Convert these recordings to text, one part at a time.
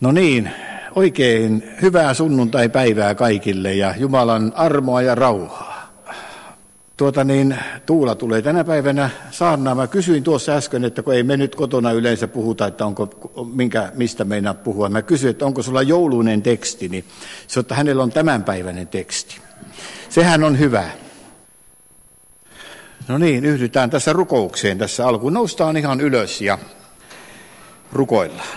No niin, oikein hyvää sunnuntaipäivää kaikille ja Jumalan armoa ja rauhaa. Tuula tulee tänä päivänä saarnaamaan. Mä kysyin tuossa äsken, että kun ei me nyt kotona yleensä puhuta, että mistä meinaa puhua. Mä kysyin, että onko sulla jouluinen teksti, niin se, että hänellä on tämänpäiväinen teksti. Sehän on hyvä. No niin, yhdytään tässä rukoukseen tässä alkuun. Noustaan ihan ylös ja rukoillaan.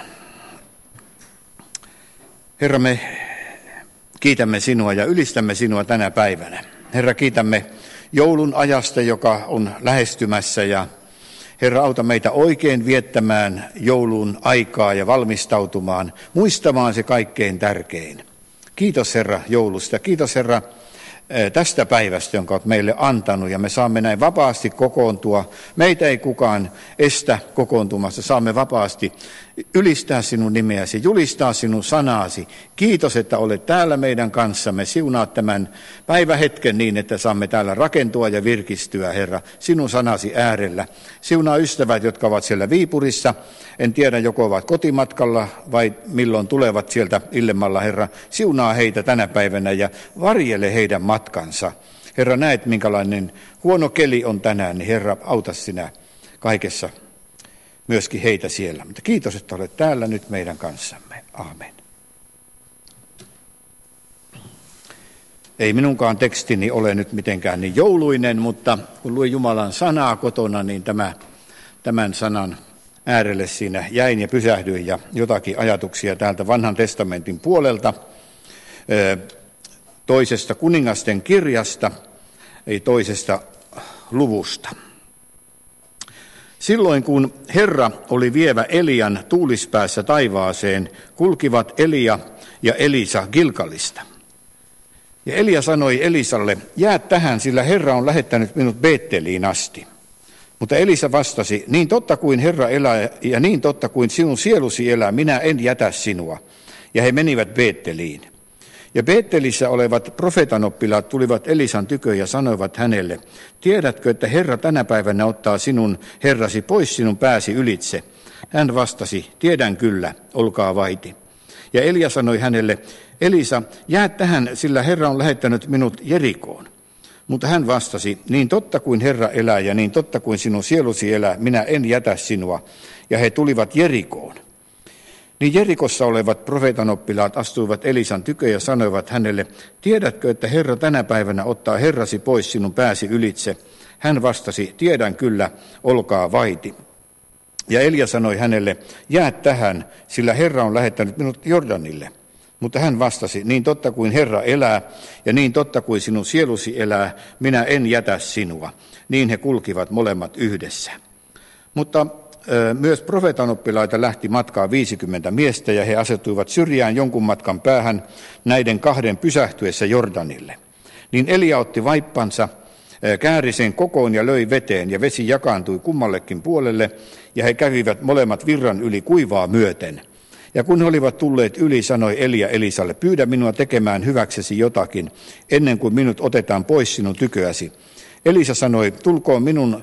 Herra, me kiitämme sinua ja ylistämme sinua tänä päivänä. Herra, kiitämme joulun ajasta, joka on lähestymässä ja Herra, auta meitä oikein viettämään joulun aikaa ja valmistautumaan, muistamaan se kaikkein tärkein. Kiitos Herra joulusta, kiitos Herra tästä päivästä, jonka olet meille antanut ja me saamme näin vapaasti kokoontua. Meitä ei kukaan estä kokoontumasta, saamme vapaasti ylistää sinun nimeäsi, julistaa sinun sanaasi. Kiitos, että olet täällä meidän kanssamme. Siunaa tämän päivähetken niin, että saamme täällä rakentua ja virkistyä, Herra, sinun sanasi äärellä. Siunaa ystävät, jotka ovat siellä Viipurissa. En tiedä, joko ovat kotimatkalla vai milloin tulevat sieltä illemmalla, Herra. Siunaa heitä tänä päivänä ja varjele heidän matkansa. Herra, näet minkälainen huono keli on tänään, niin Herra, auta sinä kaikessa myöskin heitä siellä. Mutta kiitos, että olet täällä nyt meidän kanssamme. Aamen. Ei minunkaan tekstini ole nyt mitenkään niin jouluinen, mutta kun luin Jumalan sanaa kotona, niin tämän sanan äärelle siinä jäin ja pysähdyin ja jotakin ajatuksia täältä Vanhan testamentin puolelta, toisesta kuningasten kirjasta, ei toisesta luvusta. Silloin kun Herra oli vievä Elian tuulispäässä taivaaseen, kulkivat Elia ja Elisa Gilgalista. Ja Elia sanoi Elisalle, jää tähän, sillä Herra on lähettänyt minut Beetteliin asti. Mutta Elisa vastasi, niin totta kuin Herra elää ja niin totta kuin sinun sielusi elää, minä en jätä sinua. Ja he menivät Beetteliin. Ja Beettelissä olevat profeetanoppilaat tulivat Elisan tykö ja sanoivat hänelle, tiedätkö, että Herra tänä päivänä ottaa sinun herrasi pois sinun pääsi ylitse? Hän vastasi, tiedän kyllä, olkaa vaiti. Ja Elia sanoi hänelle, Elisa, jää tähän, sillä Herra on lähettänyt minut Jerikoon. Mutta hän vastasi, niin totta kuin Herra elää ja niin totta kuin sinun sielusi elää, minä en jätä sinua. Ja he tulivat Jerikoon. Niin Jerikossa olevat profeetanoppilaat astuivat Elisan tykö ja sanoivat hänelle, tiedätkö, että Herra tänä päivänä ottaa herrasi pois sinun pääsi ylitse? Hän vastasi, tiedän kyllä, olkaa vaiti. Ja Elia sanoi hänelle, jää tähän, sillä Herra on lähettänyt minut Jordanille. Mutta hän vastasi, niin totta kuin Herra elää ja niin totta kuin sinun sielusi elää, minä en jätä sinua. Niin he kulkivat molemmat yhdessä. Mutta myös profeetanoppilaita lähti matkaan 50 miestä ja he asettuivat syrjään jonkun matkan päähän näiden kahden pysähtyessä Jordanille. Niin Elia otti vaippansa, kääri sen kokoon ja löi veteen ja vesi jakaantui kummallekin puolelle ja he kävivät molemmat virran yli kuivaa myöten. Ja kun he olivat tulleet yli, sanoi Elia Elisalle, pyydä minua tekemään hyväksesi jotakin ennen kuin minut otetaan pois sinun tyköäsi. Elisa sanoi, tulkoon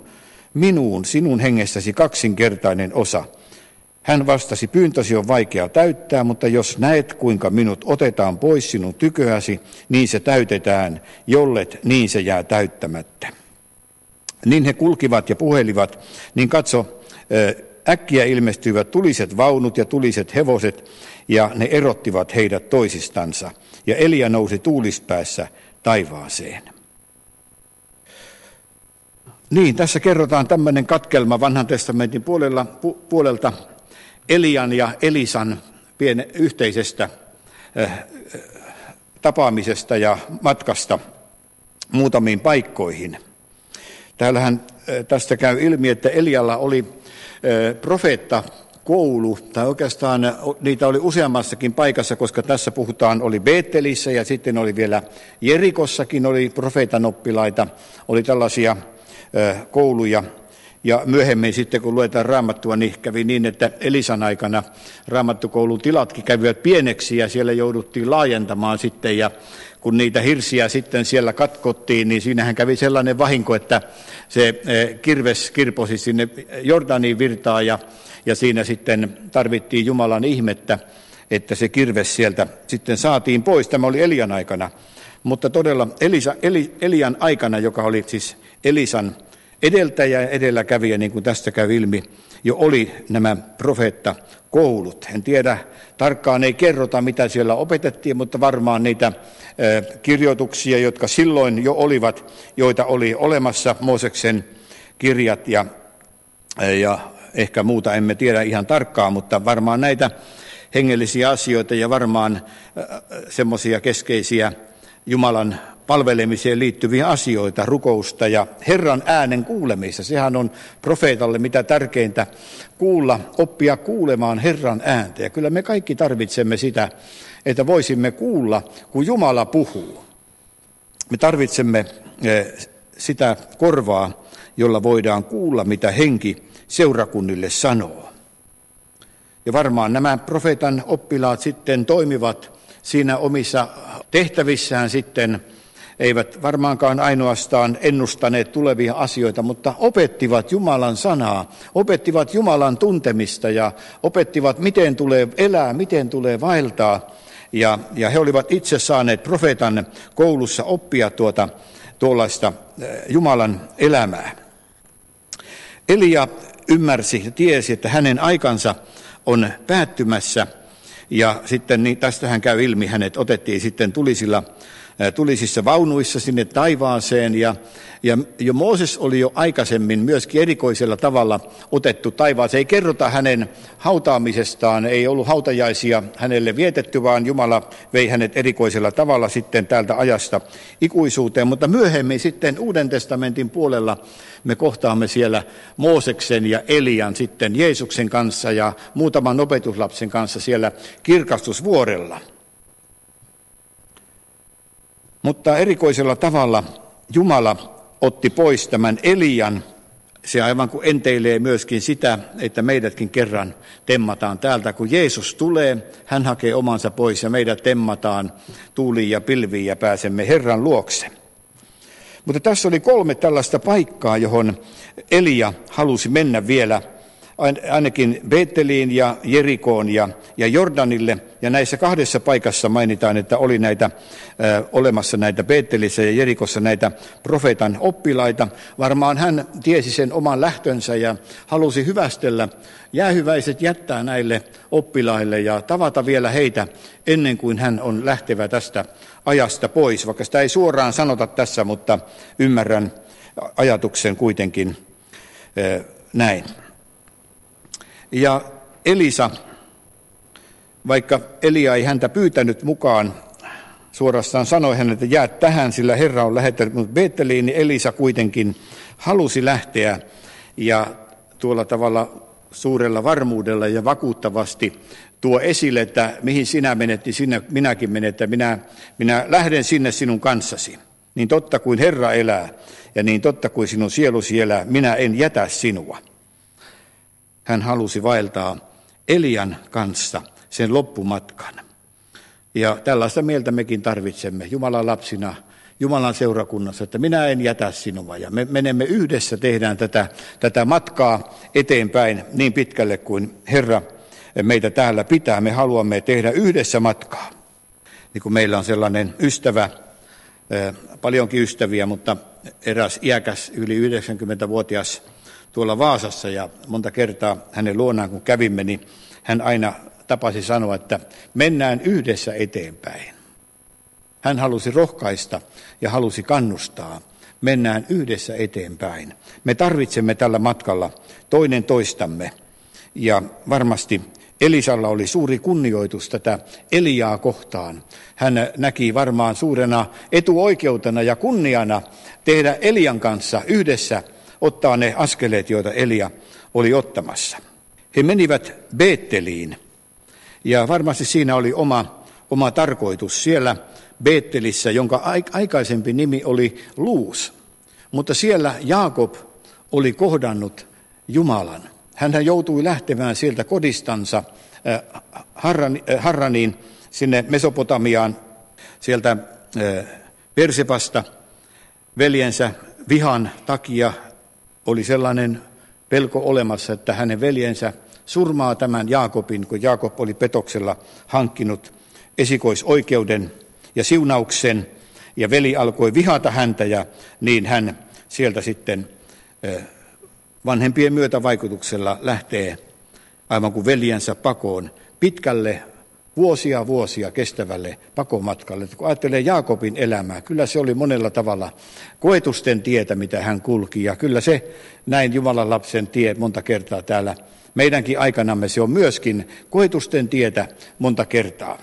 minuun sinun hengestäsi kaksinkertainen osa. Hän vastasi, pyyntösi on vaikea täyttää, mutta jos näet, kuinka minut otetaan pois sinun tyköäsi, niin se täytetään, jollet niin se jää täyttämättä. Niin he kulkivat ja puhelivat, niin katso, äkkiä ilmestyivät tuliset vaunut ja tuliset hevoset, ja ne erottivat heidät toisistansa. Ja Elia nousi tuulispäässä taivaaseen. Niin, tässä kerrotaan tämmöinen katkelma Vanhan testamentin puolelta Elian ja Elisan yhteisestä tapaamisesta ja matkasta muutamiin paikkoihin. Täällähän tästä käy ilmi, että Elialla oli profeettakoulu, tai oikeastaan niitä oli useammassakin paikassa, koska tässä oli Beetelissä ja sitten oli vielä Jerikossakin oli profeetanoppilaita, oli tällaisia kouluja. Ja myöhemmin sitten, kun luetaan Raamattua, niin kävi niin, että Elisan aikana Raamattukoulun tilatkin kävivät pieneksi ja siellä jouduttiin laajentamaan sitten. Ja kun niitä hirsiä sitten siellä katkottiin, niin siinähän kävi sellainen vahinko, että se kirves kirposi sinne Jordaniin virtaan ja siinä sitten tarvittiin Jumalan ihmettä, että se kirves sieltä sitten saatiin pois. Tämä oli Elian aikana, mutta todella Elian aikana, joka oli siis Elisan edeltäjä ja edelläkävijä, niin kuin tästä käy ilmi, jo oli nämä profeettakoulut. En tiedä, tarkkaan ei kerrota, mitä siellä opetettiin, mutta varmaan niitä kirjoituksia, jotka silloin jo olivat, joita oli olemassa, Mooseksen kirjat ja ehkä muuta emme tiedä ihan tarkkaan, mutta varmaan näitä hengellisiä asioita ja varmaan semmoisia keskeisiä Jumalan palvelemiseen liittyviä asioita, rukousta ja Herran äänen kuulemista. Sehän on profeetalle mitä tärkeintä kuulla, oppia kuulemaan Herran ääntä. Ja kyllä me kaikki tarvitsemme sitä, että voisimme kuulla, kun Jumala puhuu. Me tarvitsemme sitä korvaa, jolla voidaan kuulla, mitä henki seurakunnille sanoo. Ja varmaan nämä profeetan oppilaat sitten toimivat siinä omissa tehtävissään sitten, eivät varmaankaan ainoastaan ennustaneet tulevia asioita, mutta opettivat Jumalan sanaa, opettivat Jumalan tuntemista ja opettivat, miten tulee elää, miten tulee vaeltaa. Ja he olivat itse saaneet profeetan koulussa oppia tuollaista Jumalan elämää. Elia ymmärsi ja tiesi, että hänen aikansa on päättymässä ja sitten niin tästähän käy ilmi, hänet otettiin sitten tulisissa vaunuissa sinne taivaaseen ja jo Mooses oli jo aikaisemmin myöskin erikoisella tavalla otettu taivaaseen. Ei kerrota hänen hautaamisestaan, ei ollut hautajaisia hänelle vietetty, vaan Jumala vei hänet erikoisella tavalla sitten täältä ajasta ikuisuuteen. Mutta myöhemmin sitten Uuden testamentin puolella me kohtaamme siellä Mooseksen ja Elian sitten Jeesuksen kanssa ja muutaman opetuslapsen kanssa siellä kirkastusvuorella. Mutta erikoisella tavalla Jumala otti pois tämän Elian. Se aivan kuin enteilee myöskin sitä, että meidätkin kerran temmataan täältä. Kun Jeesus tulee, hän hakee omansa pois ja meidät temmataan tuuliin ja pilviin ja pääsemme Herran luokse. Mutta tässä oli 3 tällaista paikkaa, johon Elia halusi mennä vielä, ainakin Beeteliin ja Jerikoon ja Jordanille. Ja näissä 2 paikassa mainitaan, että oli olemassa näitä Beetelissä ja Jerikossa näitä profeetan oppilaita. Varmaan hän tiesi sen oman lähtönsä ja halusi hyvästellä jäähyväiset, jättää näille oppilaille ja tavata vielä heitä ennen kuin hän on lähtevä tästä ajasta pois. Vaikka sitä ei suoraan sanota tässä, mutta ymmärrän ajatuksen kuitenkin näin. Ja Elisa, vaikka Elia ei häntä pyytänyt mukaan, suorastaan sanoi hänelle, että jää tähän, sillä Herra on lähettänyt minut Beeteliin, niin Elisa kuitenkin halusi lähteä ja tuolla tavalla suurella varmuudella ja vakuuttavasti tuo esille, että mihin sinä menet, niin sinne minäkin menen, että minä lähden sinne sinun kanssasi. Niin totta kuin Herra elää ja niin totta kuin sinun sielusi elää, minä en jätä sinua. Hän halusi vaeltaa Elian kanssa sen loppumatkan. Ja tällaista mieltä mekin tarvitsemme Jumalan lapsina, Jumalan seurakunnassa, että minä en jätä sinua. Ja me menemme yhdessä, tehdään tätä matkaa eteenpäin niin pitkälle kuin Herra meitä täällä pitää. Me haluamme tehdä yhdessä matkaa. Niin kuin meillä on sellainen ystävä, paljonkin ystäviä, mutta eräs iäkäs yli 90-vuotias tuolla Vaasassa ja monta kertaa hänen luonaan kun kävimme, niin hän aina tapasi sanoa, että mennään yhdessä eteenpäin. Hän halusi rohkaista ja halusi kannustaa. Mennään yhdessä eteenpäin. Me tarvitsemme tällä matkalla toinen toistamme. Ja varmasti Elisalla oli suuri kunnioitus tätä Eliaa kohtaan. Hän näki varmaan suurena etuoikeutena ja kunniana tehdä Elian kanssa yhdessä, ottaa ne askeleet, joita Elia oli ottamassa. He menivät Beeteliin ja varmasti siinä oli oma tarkoitus siellä Beetelissä, jonka aikaisempi nimi oli Luus. Mutta siellä Jaakob oli kohdannut Jumalan. Hän joutui lähtemään sieltä kodistansa Harraniin sinne Mesopotamiaan sieltä Persepasta. Veljensä vihan takia oli sellainen pelko olemassa, että hänen veljensä surmaa tämän Jaakobin, kun Jaakob oli petoksella hankkinut esikoisoikeuden ja siunauksen, ja veli alkoi vihata häntä, ja niin hän sieltä sitten vanhempien myötävaikutuksella lähtee aivan kuin veljensä pakoon pitkälle vuosia kestävälle pakomatkalle. Kun ajattelee Jaakobin elämää, kyllä se oli monella tavalla koetusten tietä, mitä hän kulki, ja kyllä se näin Jumalan lapsen tie monta kertaa täällä meidänkin aikanamme, se on myöskin koetusten tietä monta kertaa.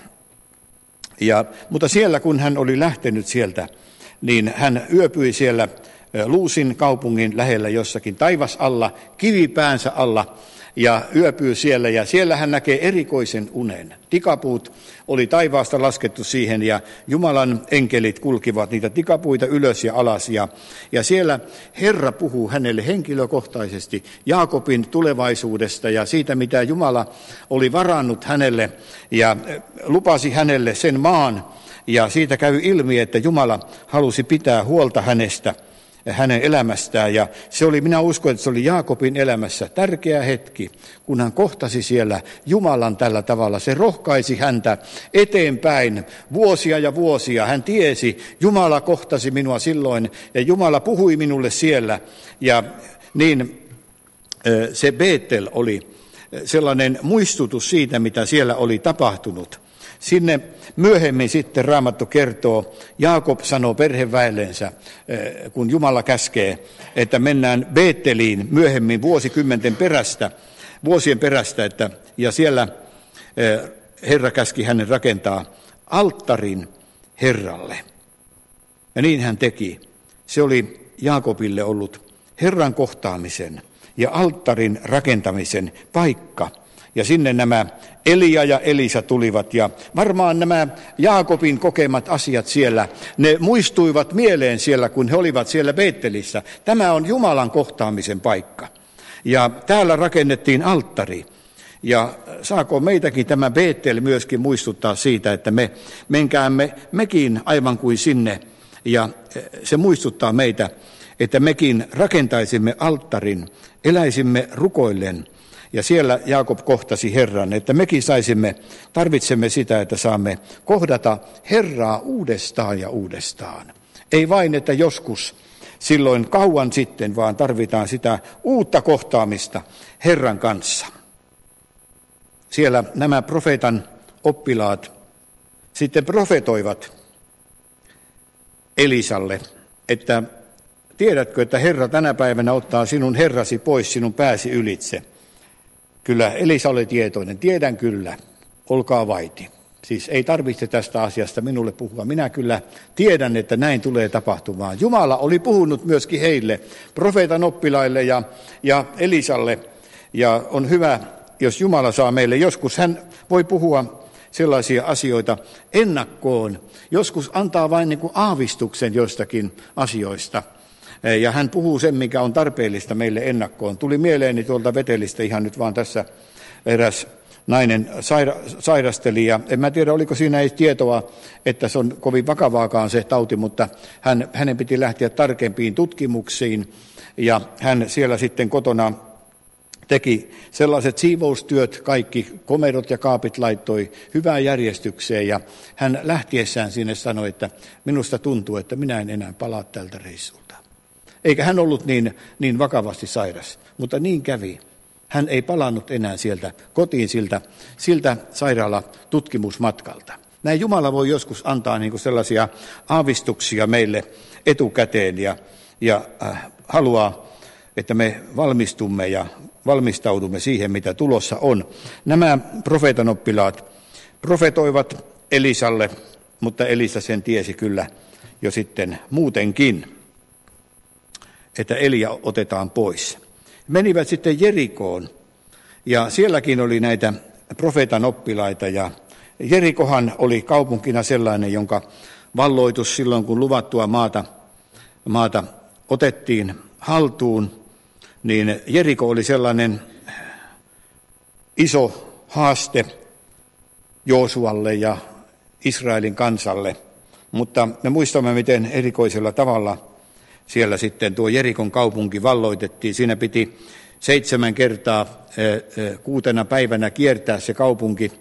Mutta siellä, kun hän oli lähtenyt sieltä, niin hän yöpyi siellä Luusin kaupungin lähellä jossakin taivasalla, kivipäänsä alla, ja yöpyy siellä, ja siellä hän näkee erikoisen unen. Tikapuut oli taivaasta laskettu siihen, ja Jumalan enkelit kulkivat niitä tikapuita ylös ja alas, ja siellä Herra puhuu hänelle henkilökohtaisesti Jaakobin tulevaisuudesta ja siitä, mitä Jumala oli varannut hänelle, ja lupasi hänelle sen maan, ja siitä käy ilmi, että Jumala halusi pitää huolta hänestä, hänen elämästään, ja se oli, minä uskon, että se oli Jaakobin elämässä tärkeä hetki, kun hän kohtasi siellä Jumalan tällä tavalla. Se rohkaisi häntä eteenpäin vuosia ja vuosia. Hän tiesi, Jumala kohtasi minua silloin, ja Jumala puhui minulle siellä, ja niin se Beetel oli sellainen muistutus siitä, mitä siellä oli tapahtunut. Sinne myöhemmin sitten Raamattu kertoo, Jaakob sanoo perheväellensä, kun Jumala käskee, että mennään Beeteliin myöhemmin vuosien perästä, ja siellä Herra käski hänen rakentaa alttarin Herralle. Ja niin hän teki. Se oli Jaakobille ollut Herran kohtaamisen ja alttarin rakentamisen paikka. Ja sinne nämä Elia ja Elisa tulivat, ja varmaan nämä Jaakobin kokemat asiat siellä, ne muistuivat mieleen siellä, kun he olivat siellä Beetelissä. Tämä on Jumalan kohtaamisen paikka. Ja täällä rakennettiin alttari. Ja saako meitäkin tämä Beetel myöskin muistuttaa siitä, että me menkäämme mekin aivan kuin sinne, ja se muistuttaa meitä, että mekin rakentaisimme alttarin, eläisimme rukoillen. Ja siellä Jaakob kohtasi Herran, että mekin tarvitsemme sitä, että saamme kohdata Herraa uudestaan ja uudestaan. Ei vain, että joskus silloin kauan sitten, vaan tarvitaan sitä uutta kohtaamista Herran kanssa. Siellä nämä profeetan oppilaat sitten profetoivat Elisalle, että tiedätkö, että Herra tänä päivänä ottaa sinun herrasi pois sinun pääsi ylitse. Kyllä Elisa oli tietoinen, tiedän kyllä, olkaa vaiti. Siis ei tarvitse tästä asiasta minulle puhua. Minä kyllä tiedän, että näin tulee tapahtumaan. Jumala oli puhunut myöskin heille, profeetan oppilaille ja Elisalle. Ja on hyvä, jos Jumala saa meille. Joskus hän voi puhua sellaisia asioita ennakkoon. Joskus antaa vain niin kuin aavistuksen jostakin asioista. Ja hän puhuu sen, mikä on tarpeellista meille ennakkoon. Tuli mieleeni tuolta Betelistä ihan nyt vaan tässä eräs nainen sairasteli, ja en mä tiedä, oliko siinä ei tietoa, että se on kovin vakavaakaan se tauti, mutta hänen piti lähteä tarkempiin tutkimuksiin, ja hän siellä sitten kotona teki sellaiset siivoustyöt, kaikki komerot ja kaapit laittoi hyvään järjestykseen, ja hän lähtiessään sinne sanoi, että minusta tuntuu, että minä en enää palaa tältä reissulta. Eikä hän ollut niin vakavasti sairas, mutta niin kävi. Hän ei palannut enää sieltä kotiin siltä sairaalatutkimusmatkalta. Näin Jumala voi joskus antaa niin kuin sellaisia aavistuksia meille etukäteen ja haluaa, että me valmistumme ja valmistaudumme siihen, mitä tulossa on. Nämä profeetan oppilaat profetoivat Elisalle, mutta Elisa sen tiesi kyllä jo sitten muutenkin, että Elia otetaan pois. Menivät sitten Jerikoon, ja sielläkin oli näitä profeetan oppilaita, ja Jerikohan oli kaupunkina sellainen, jonka valloitus silloin, kun luvattua maata otettiin haltuun, niin Jeriko oli sellainen iso haaste Joosualle ja Israelin kansalle, mutta me muistamme, miten erikoisella tavalla siellä sitten tuo Jerikon kaupunki valloitettiin. Siinä piti 7 kertaa 6 päivänä kiertää se kaupunki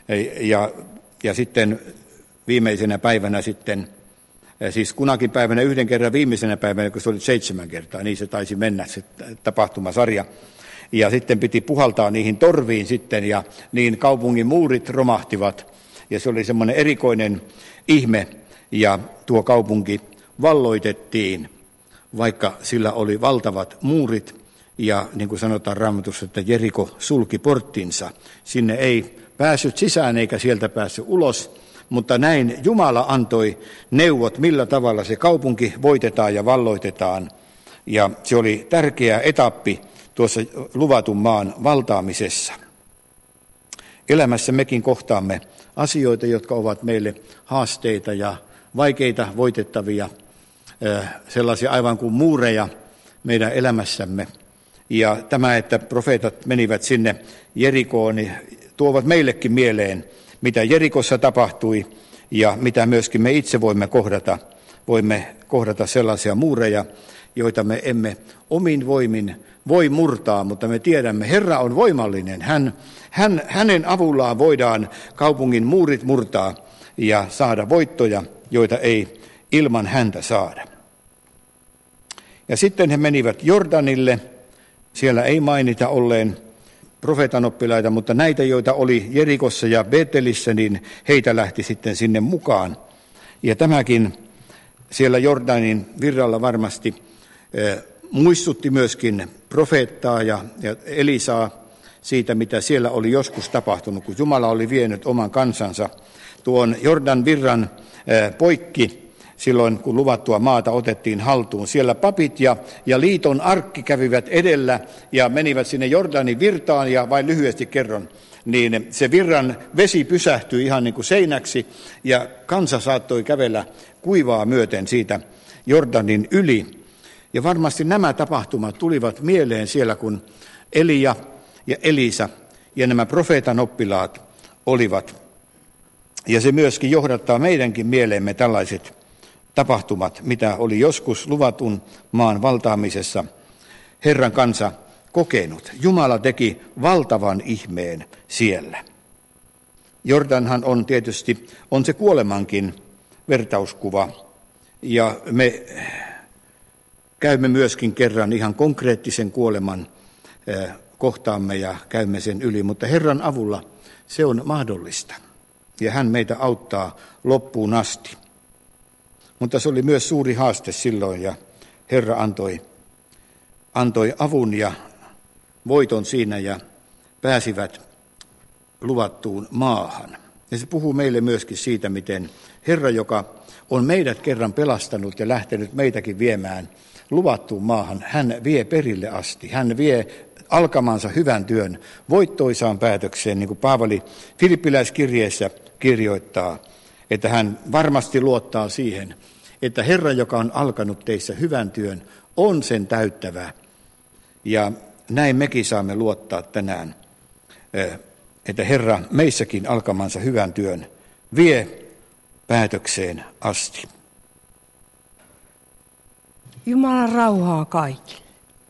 ja sitten viimeisenä päivänä sitten, siis kunakin päivänä 1 kerran viimeisenä päivänä, kun se oli 7 kertaa, niin se taisi mennä se tapahtumasarja. Ja sitten piti puhaltaa niihin torviin sitten ja niin kaupungin muurit romahtivat ja se oli semmoinen erikoinen ihme ja tuo kaupunki valloitettiin, vaikka sillä oli valtavat muurit ja niin kuin sanotaan Raamatussa, että Jeriko sulki porttinsa. Sinne ei päässyt sisään eikä sieltä päässyt ulos, mutta näin Jumala antoi neuvot, millä tavalla se kaupunki voitetaan ja valloitetaan. Ja se oli tärkeä etappi tuossa luvatun maan valtaamisessa. Elämässä mekin kohtaamme asioita, jotka ovat meille haasteita ja vaikeita voitettavia, sellaisia aivan kuin muureja meidän elämässämme. Ja tämä, että profeetat menivät sinne Jerikoon, niin tuovat meillekin mieleen, mitä Jerikossa tapahtui ja mitä myöskin me itse voimme kohdata. Voimme kohdata sellaisia muureja, joita me emme omin voimin voi murtaa, mutta me tiedämme, Herra on voimallinen. Hänen avullaan voidaan kaupungin muurit murtaa ja saada voittoja, joita ei ilman häntä saada. Ja sitten he menivät Jordanille. Siellä ei mainita olleen profeetanoppilaita, mutta näitä, joita oli Jerikossa ja Betelissä, niin heitä lähti sitten sinne mukaan. Ja tämäkin siellä Jordanin virralla varmasti muistutti myöskin profeettaa ja Elisaa siitä, mitä siellä oli joskus tapahtunut, kun Jumala oli vienyt oman kansansa tuon Jordan virran poikki silloin, kun luvattua maata otettiin haltuun. Siellä papit ja liiton arkki kävivät edellä ja menivät sinne Jordanin virtaan ja vain lyhyesti kerron, niin se virran vesi pysähtyi ihan niin kuin seinäksi ja kansa saattoi kävellä kuivaa myöten siitä Jordanin yli. Ja varmasti nämä tapahtumat tulivat mieleen siellä, kun Elia ja Elisa ja nämä profeetan oppilaat olivat. Ja se myöskin johdattaa meidänkin mieleemme tällaiset tapahtumat, mitä oli joskus luvatun maan valtaamisessa Herran kansa kokenut. Jumala teki valtavan ihmeen siellä. Jordanhan on tietysti, on se kuolemankin vertauskuva, ja me käymme myöskin kerran ihan konkreettisen kuoleman kohtaamme ja käymme sen yli, mutta Herran avulla se on mahdollista, ja hän meitä auttaa loppuun asti. Mutta se oli myös suuri haaste silloin, ja Herra antoi avun ja voiton siinä, ja pääsivät luvattuun maahan. Ja se puhuu meille myöskin siitä, miten Herra, joka on meidät kerran pelastanut ja lähtenyt meitäkin viemään luvattuun maahan, hän vie perille asti. Hän vie alkamansa hyvän työn voittoisaan päätökseen, niin kuin Paavali Filippiläiskirjeessä kirjoittaa, että hän varmasti luottaa siihen, että Herra, joka on alkanut teissä hyvän työn, on sen täyttävä. Ja näin mekin saamme luottaa tänään, että Herra meissäkin alkamansa hyvän työn vie päätökseen asti. Jumalan rauhaa kaikille.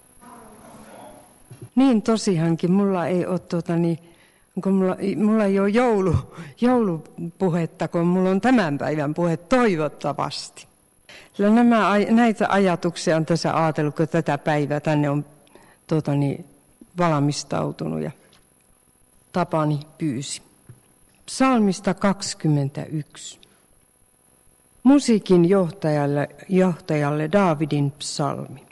Niin tosiaankin, mulla ei ole mulla ei ole joulupuhetta, kun mulla on tämän päivän puhe toivottavasti. Näitä ajatuksia on tässä ajatellut, kun tätä päivää tänne on valmistautunut ja Tapani pyysi. Psalmista 21. Musiikin johtajalle Daavidin psalmi.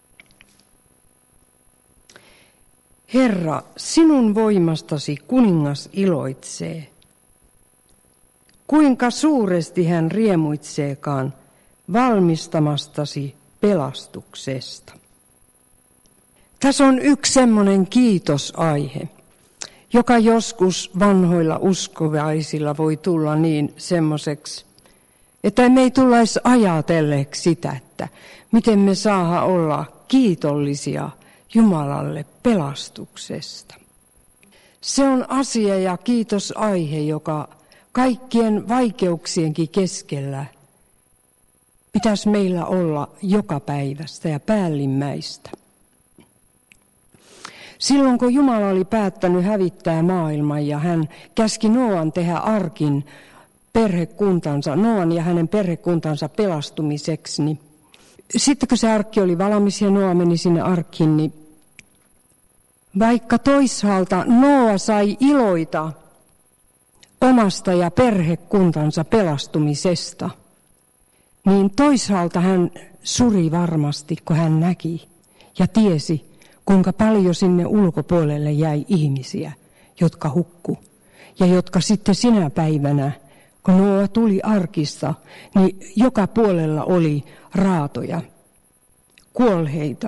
Herra, sinun voimastasi kuningas iloitsee. Kuinka suuresti hän riemuitseekaan valmistamastasi pelastuksesta. Tässä on yksi semmoinen kiitosaihe, joka joskus vanhoilla uskovaisilla voi tulla niin semmoiseksi, että me ei tullaisi ajatelleeksi sitä, että miten me saadaan olla kiitollisia Jumalalle pelastuksesta. Se on asia ja kiitosaihe, joka kaikkien vaikeuksienkin keskellä pitäisi meillä olla joka päivästä ja päällimmäistä. Silloin kun Jumala oli päättänyt hävittää maailman ja hän käski Nooan tehdä arkin Nooan ja hänen perhekuntansa pelastumiseksi, niin sitten kun se arkki oli valmis ja Nooa meni sinne arkkiin, niin vaikka toisaalta Nooa sai iloita omasta ja perhekuntansa pelastumisesta, niin toisaalta hän suri varmasti, kun hän näki ja tiesi, kuinka paljon sinne ulkopuolelle jäi ihmisiä, jotka hukku. Ja jotka sitten sinä päivänä, kun Nooa tuli arkista, niin joka puolella oli raatoja, kuolleita.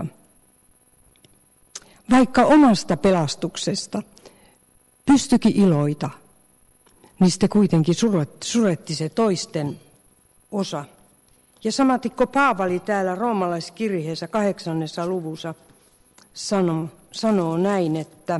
Vaikka omasta pelastuksesta pystyikin iloita, niin sitten kuitenkin suretti se toisten osa. Ja samaten kun Paavali täällä roomalaiskirjeessä 8. luvussa sanoo näin, että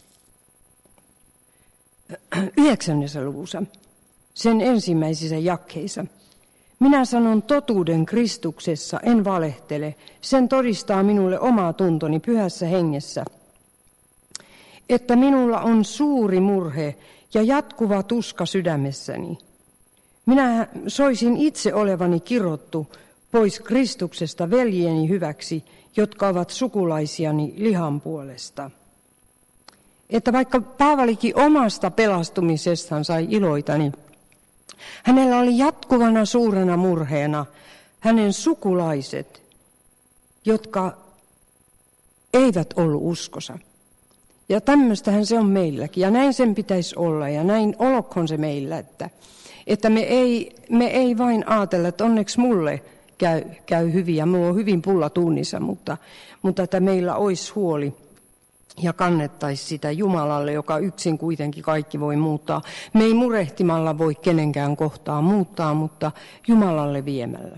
9. luvussa, sen ensimmäisissä jakkeissa, minä sanon totuuden Kristuksessa, en valehtele, sen todistaa minulle oma tuntoni pyhässä hengessä, että minulla on suuri murhe ja jatkuva tuska sydämessäni. Minä soisin itse olevani kirottu pois Kristuksesta veljieni hyväksi, jotka ovat sukulaisiani lihan puolesta. Että vaikka Paavalikin omasta pelastumisestaan sai iloita, niin hänellä oli jatkuvana suurena murheena hänen sukulaiset, jotka eivät ollut uskossa. Ja tämmöistähän se on meilläkin, ja näin sen pitäisi olla, ja näin olkoon se meillä, että me ei vain ajatella, että onneksi mulle käy hyvin, ja mulla on hyvin pulla tunnissa, mutta että meillä olisi huoli ja kannettaisiin sitä Jumalalle, joka yksin kuitenkin kaikki voi muuttaa. Me ei murehtimalla voi kenenkään kohtaa muuttaa, mutta Jumalalle viemällä.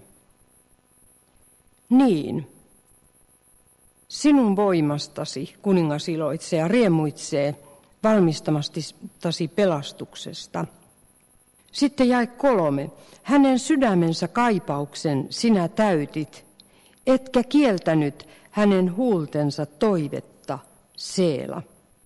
Niin, sinun voimastasi kuningas iloitsee ja riemuitsee valmistamastasi pelastuksesta. Sitten jae 3. Hänen sydämensä kaipauksen sinä täytit, etkä kieltänyt hänen huultensa toivetta, Seela.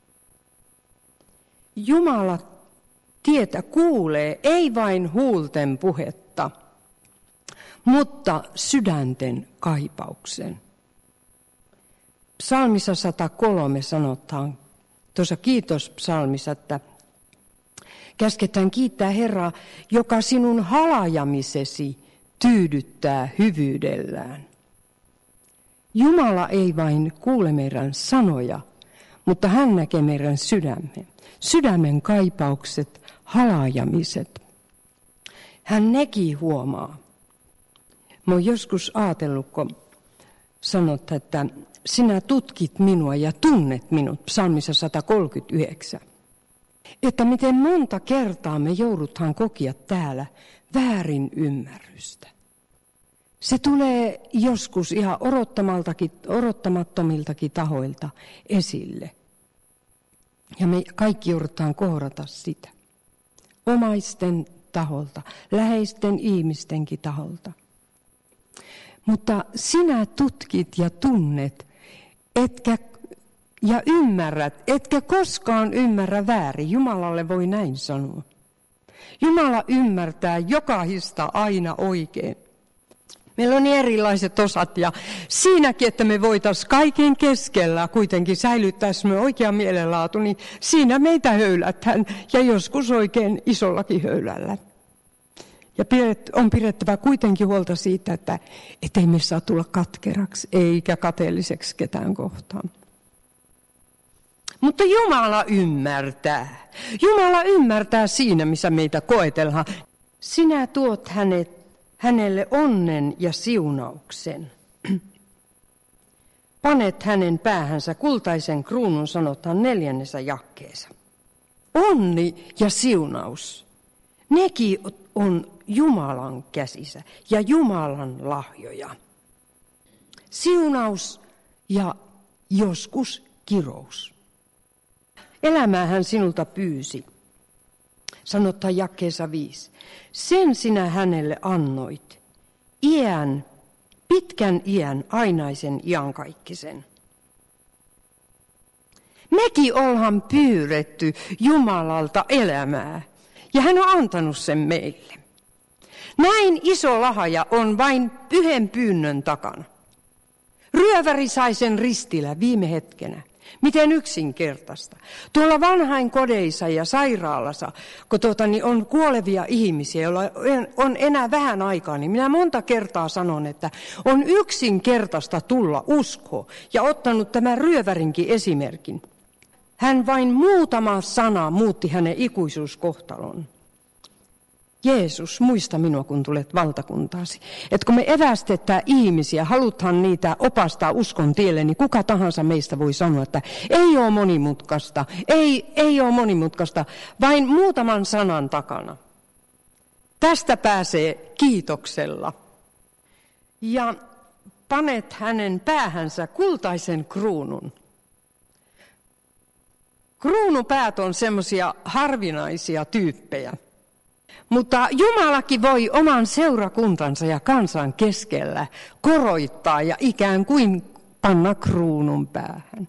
Jumala tietä kuulee, ei vain huulten puhetta, mutta sydänten kaipauksen. Psalmissa 103 sanotaan, tuossa kiitospsalmissa, että käsketään kiittää Herraa, joka sinun halajamisesi tyydyttää hyvyydellään. Jumala ei vain kuule meidän sanoja, mutta hän näkee meidän sydämen kaipaukset, halajamiset. Hän nekin huomaa. Mä oon joskus ajatellut, kun sanot, että sinä tutkit minua ja tunnet minut, psalmissa 139. Että miten monta kertaa me joudutaan kokia täällä väärin ymmärrystä. Se tulee joskus ihan odottamattomiltakin tahoilta esille. Ja me kaikki joudutaan kohdata sitä. Omaisten taholta, läheisten ihmistenkin taholta. Mutta sinä tutkit ja tunnet, ja ymmärrät, etkä koskaan ymmärrä väärin. Jumalalle voi näin sanoa. Jumala ymmärtää jokaista aina oikein. Meillä on erilaiset osat ja siinäkin, että me voitaisiin kaiken keskellä kuitenkin säilyttää semmoinen oikea mielenlaatu, niin siinä meitä höylätään ja joskus oikein isollakin höylällä. Ja on pidettävä kuitenkin huolta siitä, että ei me saa tulla katkeraksi eikä kateelliseksi ketään kohtaan. Mutta Jumala ymmärtää. Jumala ymmärtää siinä, missä meitä koetellaan. Sinä tuot hänelle onnen ja siunauksen. Panet hänen päähänsä kultaisen kruunun, sanotaan 4. jakkeessa. Onni ja siunaus, nekin on Jumalan käsissä ja Jumalan lahjoja. Siunaus ja joskus kirous. Elämää hän sinulta pyysi, sanotaan jakkeessa 5. Sen sinä hänelle annoit, pitkän iän, ainaisen iankaikkisen. Mekin ollaan pyydetty Jumalalta elämää, ja hän on antanut sen meille. Näin iso lahja on vain yhden pyynnön takana. Ryöväri sai sen ristillä viime hetkenä. Miten yksinkertaista. Tuolla vanhainkodeissa ja sairaalassa, kun on kuolevia ihmisiä, joilla on enää vähän aikaa, niin minä monta kertaa sanon, että on yksinkertaista tulla uskoon ja ottanut tämän ryövärinkin esimerkin. Hän vain muutama sana muutti hänen ikuisuuskohtalon. Jeesus, muista minua, kun tulet valtakuntaasi. Että kun me evästetään ihmisiä, halutaan niitä opastaa uskon tielle, niin kuka tahansa meistä voi sanoa, että ei ole monimutkaista, ei ole monimutkaista, vain muutaman sanan takana. Tästä pääsee kiitoksella. Ja panet hänen päähänsä kultaisen kruunun. Kruunupäät on semmoisia harvinaisia tyyppejä. Mutta Jumalakin voi oman seurakuntansa ja kansan keskellä koroittaa ja ikään kuin panna kruunun päähän.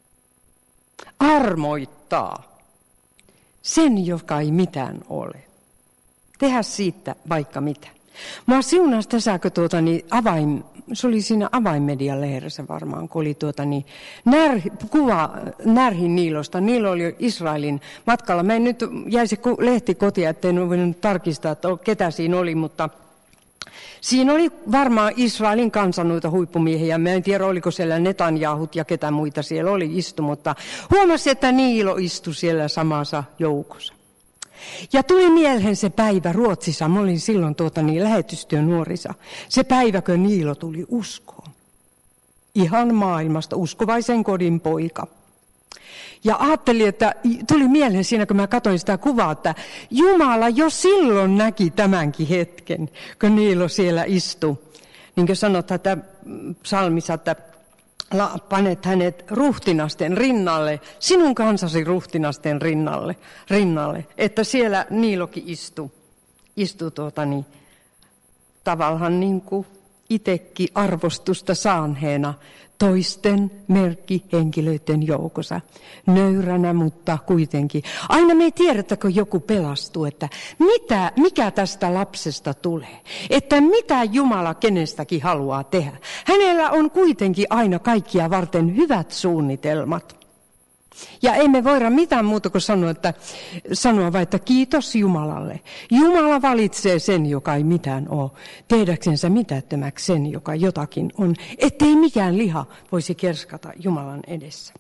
Armoittaa sen, joka ei mitään ole. Tehdä siitä vaikka mitä. Mä siunasi tässä, kun se oli siinä Avainmedian lehdessä varmaan, kun oli kuva Närhin Niilosta. Niilo oli Israelin matkalla. Mä en nyt jäisi lehti kotiin, ettei voinut tarkistaa, että ketä siinä oli, mutta siinä oli varmaan Israelin kansan noita huippumiehiä. Mä en tiedä, oliko siellä Netanyahut ja ketä muita siellä oli istu, mutta huomasi, että Niilo istui siellä samassa joukossa. Ja tuli mieleen se päivä Ruotsissa, mä olin silloin lähetystyön nuorissa, se päivä, kun Niilo tuli uskoon. Ihan maailmasta, uskovaisen kodin poika. Ja ajattelin, että tuli mieleen siinä, kun mä katsoin sitä kuvaa, että Jumala jo silloin näki tämänkin hetken, kun Niilo siellä istui. Niin kuin sanotaan, että psalmissa, että panet hänet ruhtinasten rinnalle, sinun kansasi ruhtinasten rinnalle, että siellä Niilokin istui tavallaan niin kuin itsekin arvostusta saanheena toisten merkkihenkilöiden joukossa. Nöyränä, mutta kuitenkin. Aina me ei tiedetä, kun joku pelastuu, että mikä tästä lapsesta tulee. Että mitä Jumala kenestäkin haluaa tehdä. Hänellä on kuitenkin aina kaikkia varten hyvät suunnitelmat. Ja ei me voida mitään muuta kuin sanoa vain, että kiitos Jumalalle. Jumala valitsee sen, joka ei mitään ole, tehdäksensä mitättömäksi sen, joka jotakin on, ettei mikään liha voisi kerskata Jumalan edessä.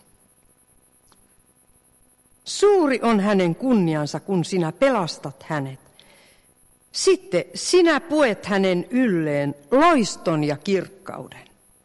Suuri on hänen kunniansa, kun sinä pelastat hänet. Sitten sinä puet hänen ylleen loiston ja kirkkauden.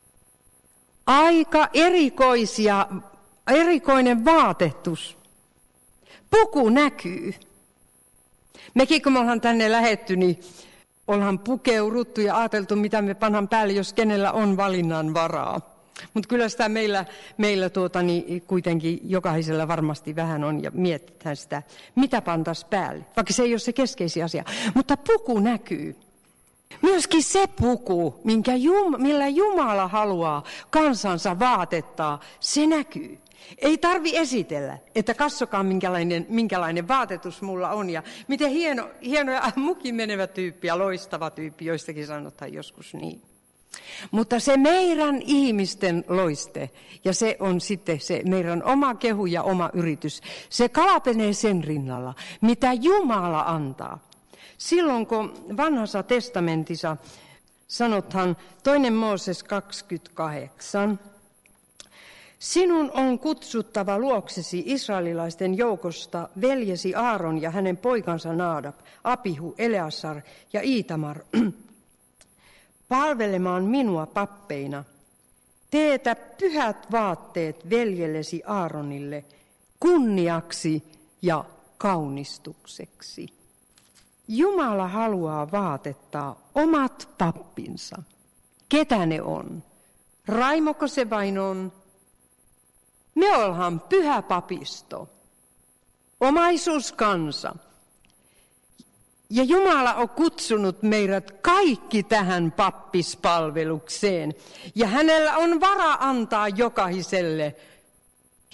Aika erikoinen vaatetus. Puku näkyy. Mekin kun me ollaan tänne lähetty, niin ollaan pukeuduttu ja ajateltu, mitä me pannaan päälle, jos kenellä on valinnan varaa. Mutta kyllä sitä meillä kuitenkin jokaisella varmasti vähän on ja mietitään sitä, mitä pantaisiin päälle. Vaikka se ei ole se keskeisin asia. Mutta puku näkyy. Myöskin se puku, millä Jumala haluaa kansansa vaatettaa, se näkyy. Ei tarvi esitellä, että katsokaa minkälainen vaatetus mulla on ja miten hieno ja mukin menevä tyyppi ja loistava tyyppi, joistakin sanotaan joskus niin. Mutta se meidän ihmisten loiste ja se on sitten se meidän oma kehu ja oma yritys, se kalapenee sen rinnalla, mitä Jumala antaa. Silloin kun vanhassa testamentissa sanotaan 2. Mooses 28, sinun on kutsuttava luoksesi israelilaisten joukosta veljesi Aaron ja hänen poikansa Naadab, Abihu, Eleasar ja Iitamar palvelemaan minua pappeina. Teetä pyhät vaatteet veljellesi Aaronille kunniaksi ja kaunistukseksi. Jumala haluaa vaatettaa omat pappinsa. Ketä ne on? Raimoko se vain on? Me ollaan pyhä papisto, omaisuuskansa. Ja Jumala on kutsunut meidät kaikki tähän pappispalvelukseen. Ja hänellä on vara antaa jokaiselle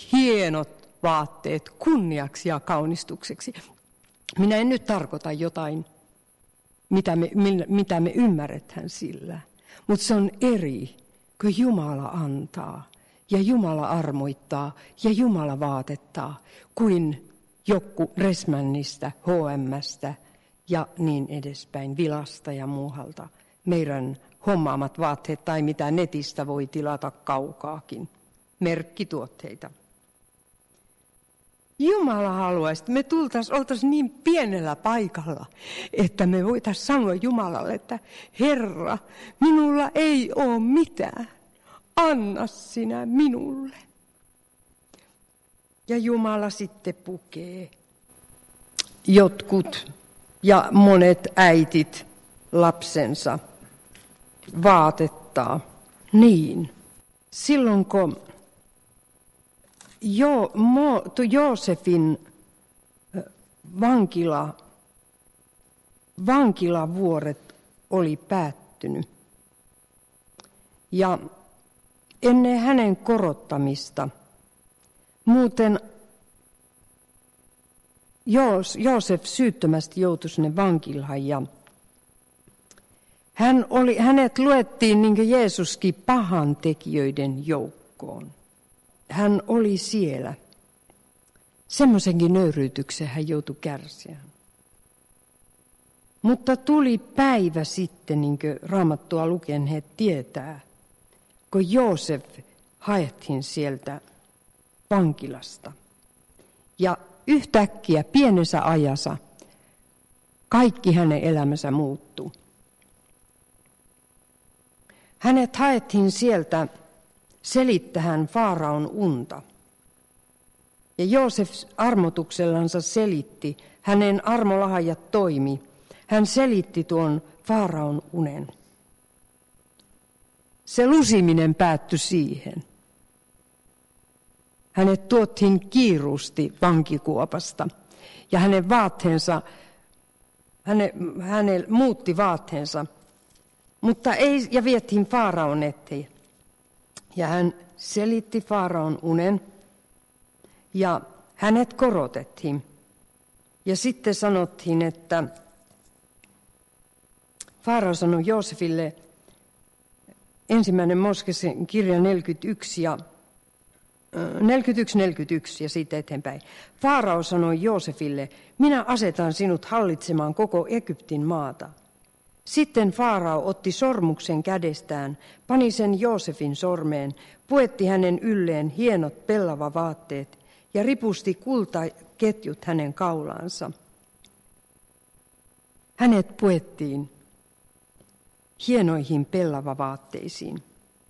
hienot vaatteet kunniaksi ja kaunistukseksi. Minä en nyt tarkoita jotain, mitä me ymmärretään sillä, mutta se on eri, kun Jumala antaa ja Jumala armoittaa ja Jumala vaatettaa, kuin joku Resmannista, H&M:stä ja niin edespäin, Vilasta ja muualta. Meidän hommaamat vaatteet tai mitä netistä voi tilata kaukaakin, merkkituotteita. Jumala haluaisi, että me oltaisiin niin pienellä paikalla, että me voitaisiin sanoa Jumalalle, että Herra, minulla ei ole mitään, anna sinä minulle. Ja Jumala sitten pukee jotkut ja monet äitit lapsensa vaatettaa niin. Silloin kun Joosefin vankilavuoret oli päättynyt ja ennen hänen korottamista muuten Joosef syyttömästi joutui sinne vankilaan ja hänet luettiin niin kuin Jeesuskin pahantekijöiden joukkoon. Hän oli siellä. Semmoisenkin nöyryytyksen hän joutui kärsimään. Mutta tuli päivä sitten, niin kuin Raamattua lukeneet tietää, kun Joosef haettiin sieltä vankilasta. Ja yhtäkkiä pienessä ajassa kaikki hänen elämänsä muuttui. Hänet haettiin sieltä selittämään Faaraon unta. Ja Joosef armotuksellansa selitti, hänen armolahjat toimi. Hän selitti tuon Faaraon unen. Se lusiminen päättyi siihen. Hänet tuotiin kiiruusti vankikuopasta ja hänen vaatteensa, hänen muutti vaatteensa, mutta ei, ja vietiin Faaraon eteen. Ja hän selitti Faaraon unen ja hänet korotettiin. Ja sitten sanottiin, että Faarao sanoi Joosefille, 1. Mooseksen kirja 41 ja siitä eteenpäin. Faarao sanoi Joosefille, minä asetan sinut hallitsemaan koko Egyptin maata. Sitten Faarao otti sormuksen kädestään, pani sen Joosefin sormeen, puetti hänen ylleen hienot pellavavaatteet ja ripusti kultaketjut hänen kaulaansa. Hänet puettiin hienoihin pellavavaatteisiin.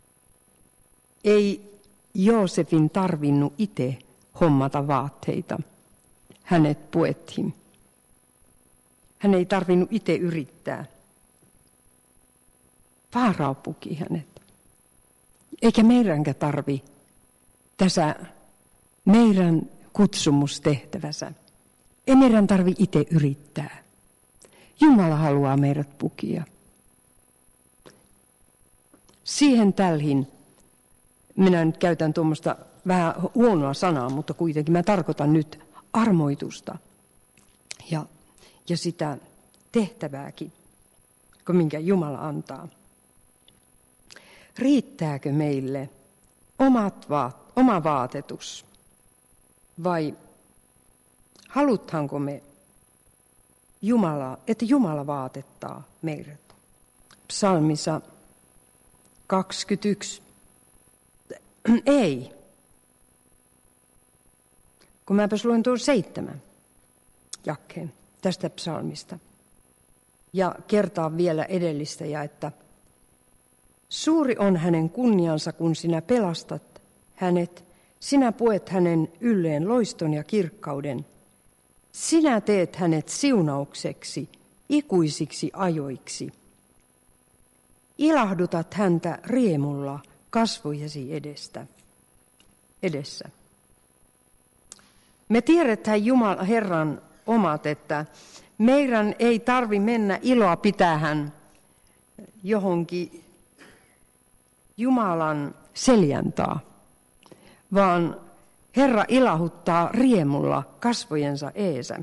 Ei Joosefin tarvinnut itse hommata vaatteita. Hänet puettiin. Hän ei tarvinnut itse yrittää. Faarao puki hänet. Eikä meidänkään tarvi tässä meidän kutsumustehtävässä. Ei meidän tarvi itse yrittää. Jumala haluaa meidät pukia. Siihen tälhin, minä nyt käytän tuommoista vähän huonoa sanaa, mutta kuitenkin mä tarkoitan nyt armoitusta ja sitä tehtävääkin, kun minkä Jumala antaa. Riittääkö meille oma vaatetus vai halutaanko me että Jumala vaatettaa meidät? Psalmissa 21. Ei. Kun mäpäs luen tuon 7 jakkeen tästä psalmista ja kertaan vielä edellistä ja että suuri on hänen kunniansa, kun sinä pelastat hänet, sinä puet hänen ylleen loiston ja kirkkauden. Sinä teet hänet siunaukseksi, ikuisiksi ajoiksi. Ilahdutat häntä riemulla kasvojesi edessä. Me tiedetään Jumala Herran omat, että meidän ei tarvi mennä iloa pitähän johonkin Jumalan seljäntaa, vaan Herra ilahuttaa riemulla kasvojensa eesä.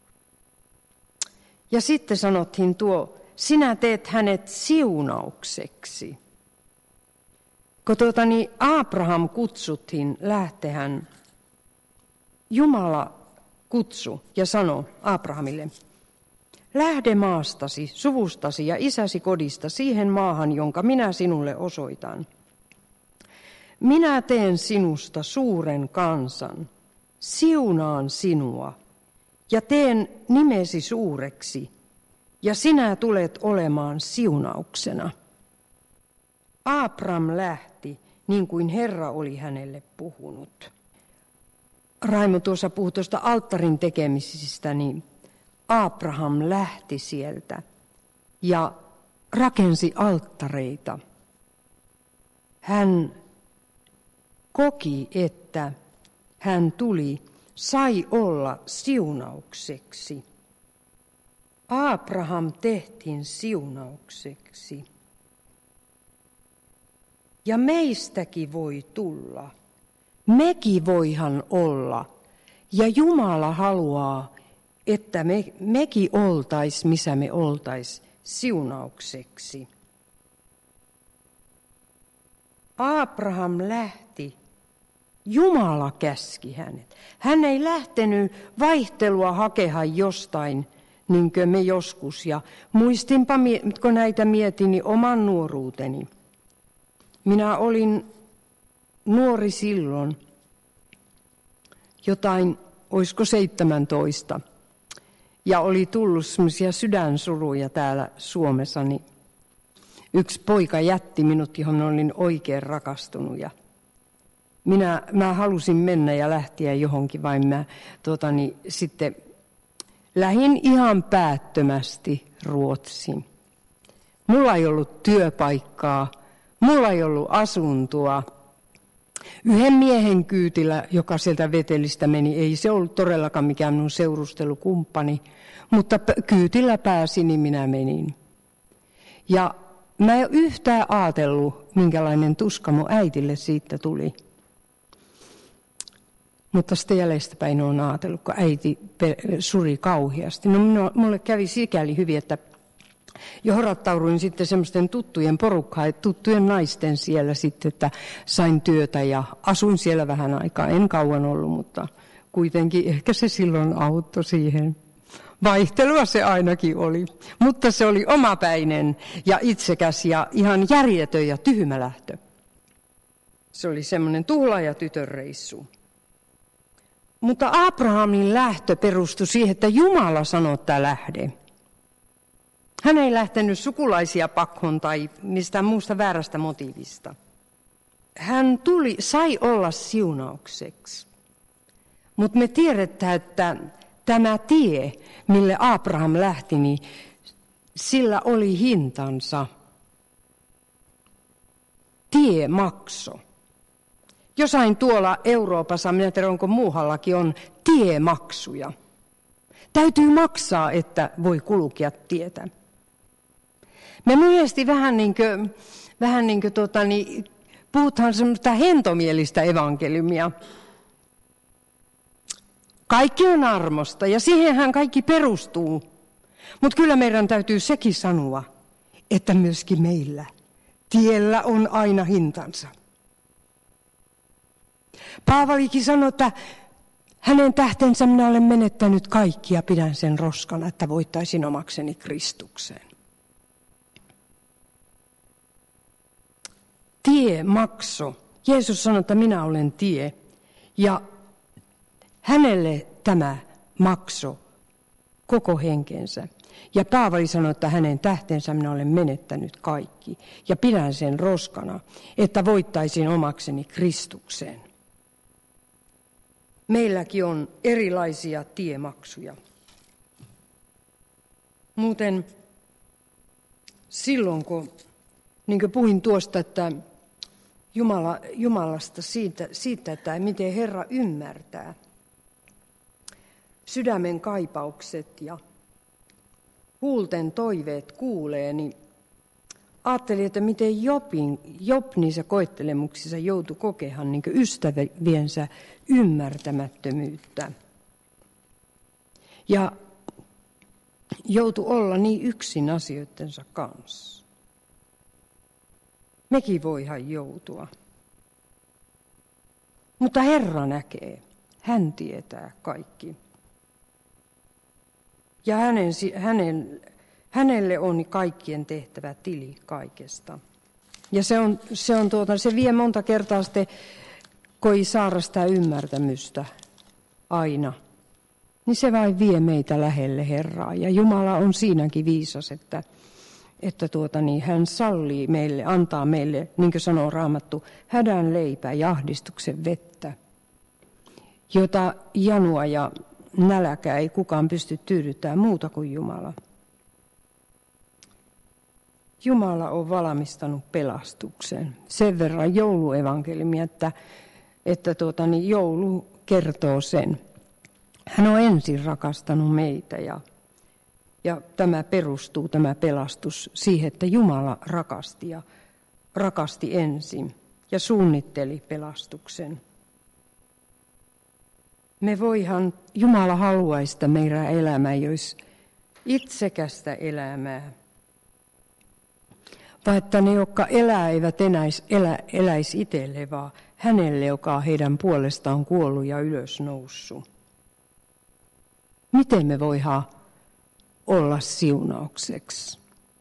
Ja sitten sanottiin sinä teet hänet siunaukseksi. Kun Abraham kutsuttiin lähtehän, Jumala kutsu ja sanoi Abrahamille, lähde maastasi, suvustasi ja isäsi kodista siihen maahan, jonka minä sinulle osoitan. Minä teen sinusta suuren kansan, siunaan sinua ja teen nimesi suureksi, ja sinä tulet olemaan siunauksena. Abram lähti, niin kuin Herra oli hänelle puhunut. Raimo tuossa puhui tuosta alttarin tekemisistä, niin Abraham lähti sieltä ja rakensi alttareita. Hän koki, että hän sai olla siunaukseksi. Abraham tehtiin siunaukseksi. Ja meistäkin voi tulla. Mekin voihan olla. Ja Jumala haluaa, että mekin oltais, missä me oltais, siunaukseksi. Abraham lähti. Jumala käski hänet. Hän ei lähtenyt vaihtelua hakemaan jostain, niin kuin me joskus. Ja muistinpa, kun näitä mietin, niin oman nuoruuteni. Minä olin nuori silloin, olisiko 17. Ja oli tullut semmoisia sydänsuruja täällä Suomessa, niin yksi poika jätti minut, johon olin oikein rakastunut. Ja mä halusin mennä ja lähteä johonkin, vain mä sitten lähdin ihan päättömästi Ruotsiin. Mulla ei ollut työpaikkaa, mulla ei ollut asuntoa. Yhden miehen kyydillä, joka sieltä Vetelistä meni, ei se ollut todellakaan mikään minun seurustelukumppani, mutta kyydillä pääsin, niin minä menin. Ja mä en yhtään ajatellut, minkälainen tuska mun äitille siitä tuli. Mutta sitten jäljestäpäin olen ajatellut, kun äiti suri kauheasti. No mulle kävi sikäli hyvin, että johdattauduin sitten semmoisten tuttujen porukkaan, tuttujen naisten siellä sitten, että sain työtä ja asuin siellä vähän aikaa. En kauan ollut, mutta kuitenkin ehkä se silloin auttoi siihen. Vaihtelua se ainakin oli, mutta se oli omapäinen ja itsekäs ja ihan järjetön ja tyhmä lähtö. Se oli semmoinen tuhlaaja tytön reissu. Mutta Abrahamin lähtö perustui siihen, että Jumala sanoi, että lähde. Hän ei lähtenyt sukulaisia pakkoon tai mistään muusta väärästä motiivista. Hän sai olla siunaukseksi. Mutta me tiedetään, että tämä tie, mille Abraham lähti, niin sillä oli hintansa. Tie maksoi. Jossain tuolla Euroopassa, minä tiedän, onko muuallakin, on tiemaksuja. Täytyy maksaa, että voi kulkea tietä. Me monesti vähän niin kuin puhutaan semmoista hentomielistä evankeliumia. Kaikki on armosta ja siihenhän kaikki perustuu. Mutta kyllä meidän täytyy sekin sanoa, että myöskin meillä tiellä on aina hintansa. Paavalikin sanoi, että hänen tähtensä minä olen menettänyt kaikki ja pidän sen roskana, että voittaisin omakseni Kristukseen. Tie makso. Jeesus sanoi, että minä olen tie. Ja hänelle tämä makso koko henkensä. Ja Paavali sanoi, että hänen tähtensä minä olen menettänyt kaikki. Ja pidän sen roskana, että voittaisin omakseni Kristukseen. Meilläkin on erilaisia tiemaksuja. Muuten silloin, kun niin kuin puhuin tuosta, että Jumalasta siitä, että miten Herra ymmärtää sydämen kaipaukset ja huulten toiveet kuulee, niin ajattelin, että miten Job niissä koettelemuksissa joutui kokemaan niin ystäviensä ymmärtämättömyyttä. Ja joutui olla niin yksin asioittensa kanssa. Mekin voihan joutua. Mutta Herra näkee, hän tietää kaikki. Ja hänelle on kaikkien tehtävä tili kaikesta. Ja se vie monta kertaa sitten, kun ei saada sitä ymmärtämystä aina. Niin se vain vie meitä lähelle Herraa. Ja Jumala on siinäkin viisas, että hän sallii meille, antaa meille, niin kuin sanoo Raamattu, hädän leipää ja ahdistuksen vettä, jota janua ja nälkää ei kukaan pysty tyydyttämään muuta kuin Jumala. Jumala on valmistanut pelastuksen. Sen verran jouluevankeliumia, että joulu kertoo sen. Hän on ensin rakastanut meitä ja tämä pelastus siihen, että Jumala rakasti ensin ja suunnitteli pelastuksen. Jumala haluaisi, että meidän elämä ei olisi itsekästä elämää, vaan että ne, jotka eivät eläisi itselle, vaan hänelle, joka on heidän puolestaan kuollut ja ylösnoussut. Miten me voidaan olla siunaukseksi?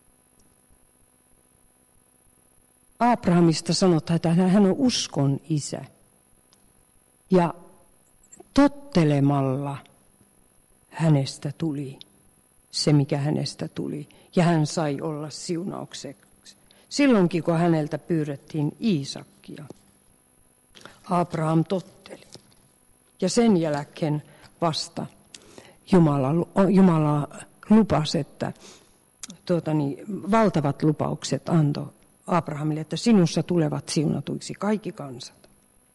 Abrahamista sanotaan, että hän on uskon isä. Ja tottelemalla hänestä tuli se, mikä hänestä tuli. Ja hän sai olla siunaukseksi. Silloinkin, kun häneltä pyydettiin Iisakkia, Abraham totteli. Ja sen jälkeen vasta Jumala lupasi, että valtavat lupaukset antoi Abrahamille, että sinussa tulevat siunatuiksi kaikki kansat.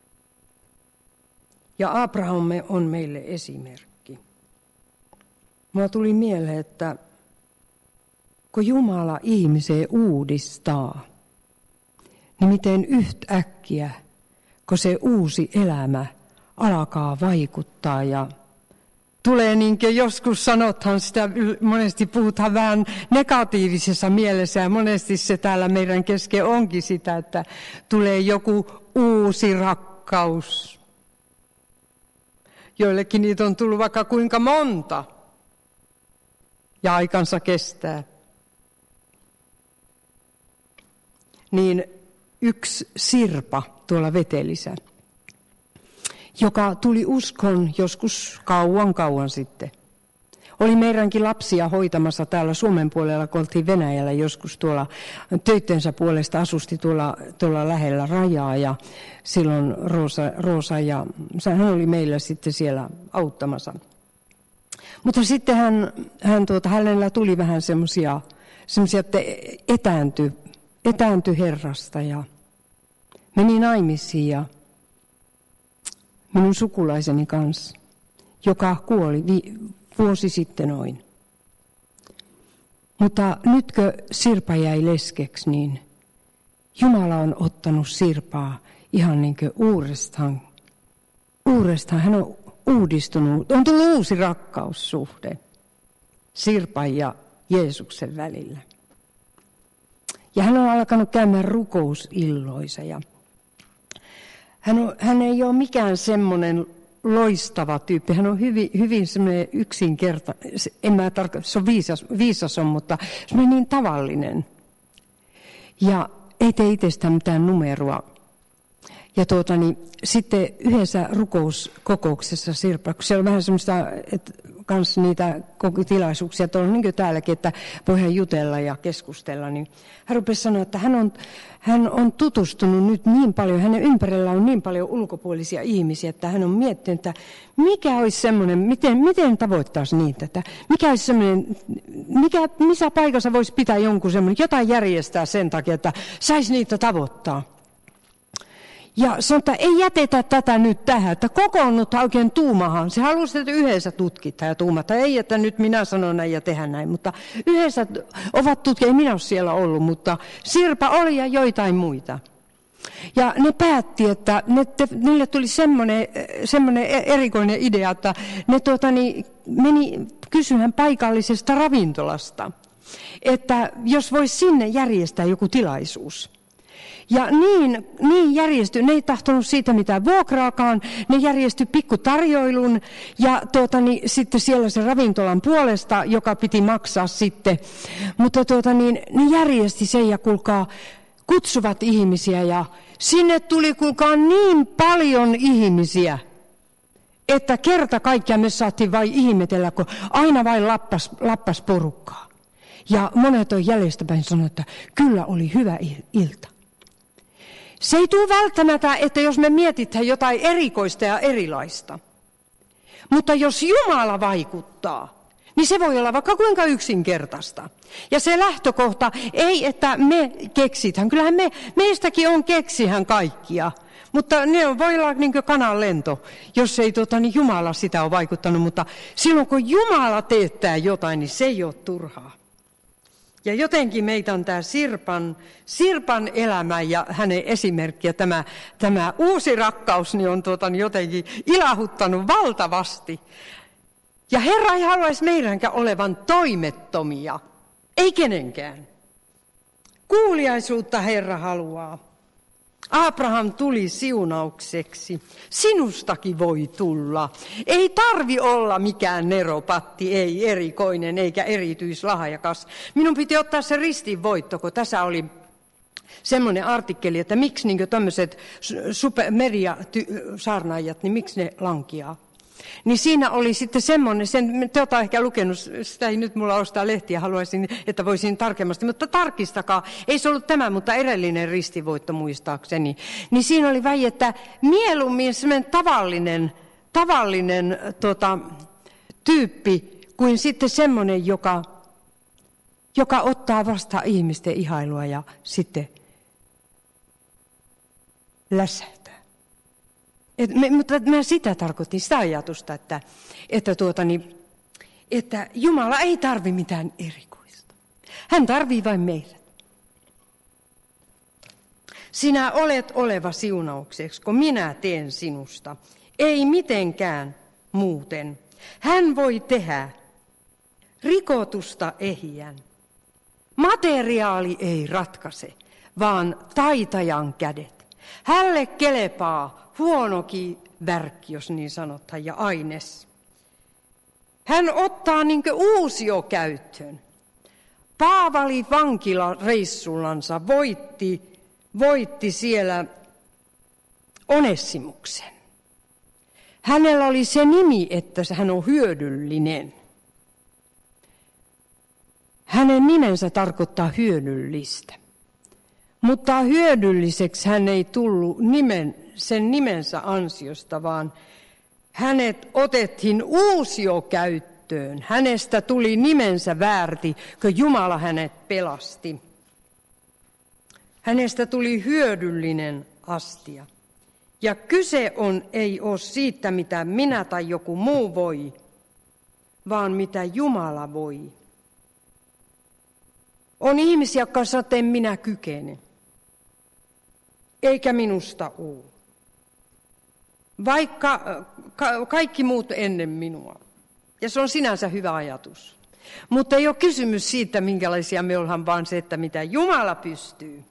Ja Abraham on meille esimerkki. Mulla tuli mieleen, että kun Jumala ihmiseen uudistaa, niin miten yhtäkkiä, kun se uusi elämä alkaa vaikuttaa ja tulee niin kuin joskus sanothan sitä, monesti puhutaan vähän negatiivisessa mielessä ja monesti se täällä meidän kesken onkin sitä, että tulee joku uusi rakkaus. Joillekin niitä on tullut vaikka kuinka monta ja aikansa kestää. Niin yksi Sirpa tuolla Vetelissä, joka tuli uskon joskus kauan sitten. Oli meidänkin lapsia hoitamassa täällä Suomen puolella, kun oltiin Venäjällä joskus tuolla töittensä puolesta asusti tuolla lähellä rajaa. Ja silloin Roosa ja hän oli meillä sitten siellä auttamassa. Mutta sitten hänellä tuli vähän semmoisia, että etääntyi Herrasta ja meni naimisiin ja minun sukulaiseni kanssa, joka kuoli vuosi sitten noin. Mutta nytkö Sirpa jäi leskeksi, niin Jumala on ottanut Sirpaa ihan niin kuin uudestaan. Hän on uudistunut, on tullut uusi rakkaussuhde Sirpan ja Jeesuksen välillä. Ja hän on alkanut käymään rukousilloissa ja hän ei ole mikään semmoinen loistava tyyppi. Hän on hyvin semmoinen yksinkertainen, se on viisas on, mutta semmoinen niin tavallinen. Ja ei tee itsestään mitään numeroa. Ja sitten yhdessä rukouskokouksessa Sirpa, kun siellä on vähän semmoista, että kans niitä tilaisuuksia, että on niin kuin täälläkin, että voidaan jutella ja keskustella, niin hän rupesi sanoa, että hän on tutustunut nyt niin paljon, hänen ympärillä on niin paljon ulkopuolisia ihmisiä, että hän on miettinyt, että mikä olisi semmoinen, miten tavoittaisi niitä, että mikä olisi semmoinen, missä paikassa voisi pitää jonkun semmoinen, jotain järjestää sen takia, että saisi niitä tavoittaa. Ja sanoi, että ei jätetä tätä nyt tähän, että kokoonnutta oikein tuumahan. Se halusi, että yhdessä tutkitaan ja tuumata. Ei, että nyt minä sanon näin ja tehdään näin, mutta yhdessä ovat tutkijat. Ei minä ole siellä ollut, mutta Sirpa oli ja joitain muita. Ja ne päätti, että niille tuli semmoinen erikoinen idea, että ne meni kysymään paikallisesta ravintolasta, että jos voisi sinne järjestää joku tilaisuus. Ja niin järjestyi, ne ei tahtonut siitä mitään vuokraakaan, ne järjestyi pikkutarjoilun ja sitten siellä se ravintolan puolesta, joka piti maksaa sitten. Mutta ne järjesti sen ja kuulkaa, kutsuvat ihmisiä ja sinne tuli kuulkaa niin paljon ihmisiä, että kerta kaikkiaan me saatiin vain ihmetellä, kun aina vain lappas porukkaa. Ja monet on jäljestäpäin sanonut, että kyllä oli hyvä ilta. Se ei tule välttämättä, että jos me mietitään jotain erikoista ja erilaista. Mutta jos Jumala vaikuttaa, niin se voi olla vaikka kuinka yksinkertaista. Ja se lähtökohta ei, että me keksitään. Kyllähän meistäkin on keksihän kaikkia. Mutta ne voi olla niin kuin kanan lento, jos ei niin Jumala sitä ole vaikuttanut. Mutta silloin kun Jumala teettää jotain, niin se ei ole turhaa. Ja jotenkin meitä on tämä Sirpan elämä ja hänen esimerkki ja tämä uusi rakkaus niin on jotenkin ilahuttanut valtavasti. Ja Herra ei haluaisi meidänkään olevan toimettomia, ei kenenkään. Kuuliaisuutta Herra haluaa. Abraham tuli siunaukseksi. Sinustakin voi tulla. Ei tarvi olla mikään neropatti, ei erikoinen eikä erityislahjakas. Minun piti ottaa se ristinvoitto, kun tässä oli semmoinen artikkeli, että miksi niin tämmöiset mediasaarnaajat, niin miksi ne lankeaa. Niin siinä oli sitten semmoinen, te olette ehkä lukenut, sitä ei nyt mulla ole sitä lehtiä, haluaisin, että voisin tarkemmasti, mutta tarkistakaa, ei se ollut tämä, mutta edellinen ristivoitto muistaakseni. Niin siinä oli väi, että mieluummin semmoinen tavallinen tyyppi, kuin sitten semmoinen, joka ottaa vastaan ihmisten ihailua ja sitten lässähtää. Mutta mä sitä tarkoitin, sitä ajatusta, että Jumala ei tarvi mitään erikoista. Hän tarvii vain meidät. Sinä olet oleva siunaukseksi, kun minä teen sinusta. Ei mitenkään muuten. Hän voi tehdä rikotusta ehjän. Materiaali ei ratkaise, vaan taitajan kädet. Hälle kelepaa huonokin värkki, jos niin sanotaan, ja aines. Hän ottaa niinkö uusio käyttöön. Paavali vankilareissullansa voitti siellä Onessimuksen. Hänellä oli se nimi, että hän on hyödyllinen. Hänen nimensä tarkoittaa hyödyllistä. Mutta hyödylliseksi hän ei tullut sen nimensä ansiosta, vaan hänet otettiin uusio käyttöön. Hänestä tuli nimensä väärti, kun Jumala hänet pelasti. Hänestä tuli hyödyllinen astia. Ja kyse ei ole siitä, mitä minä tai joku muu voi, vaan mitä Jumala voi. On ihmisiä, jotka sanoo, että en minä kykene. Eikä minusta ole. Vaikka kaikki muut ennen minua. Ja se on sinänsä hyvä ajatus. Mutta ei ole kysymys siitä, minkälaisia me ollaan, vaan se, että mitä Jumala pystyy.